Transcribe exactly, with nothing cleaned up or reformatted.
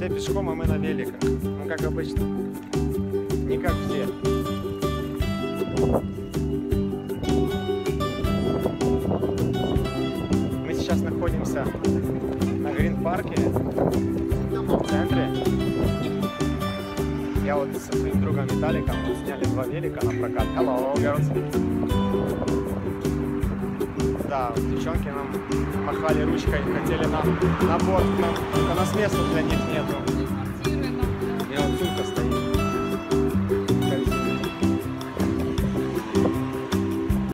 Все пешком, а мы на великах. Ну, как обычно. Не как все. Мы сейчас находимся на Грин-парке, в центре. Я вот со своим другом Виталиком вот сняли два велика на прокат. Hello, girls. Да, девчонки нам махали ручкой, хотели нам на борт, нам, только нас места для них нету. И вот сумка стоит.